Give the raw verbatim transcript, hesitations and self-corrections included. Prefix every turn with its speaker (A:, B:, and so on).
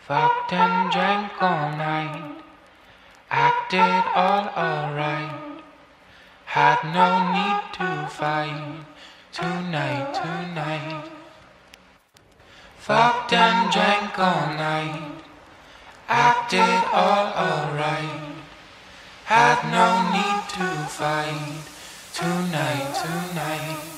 A: Fucked and drank all night, acted all alright. Had no need to fight tonight, tonight. Fucked and drank all night, acted all alright. Had no need to fight tonight, tonight.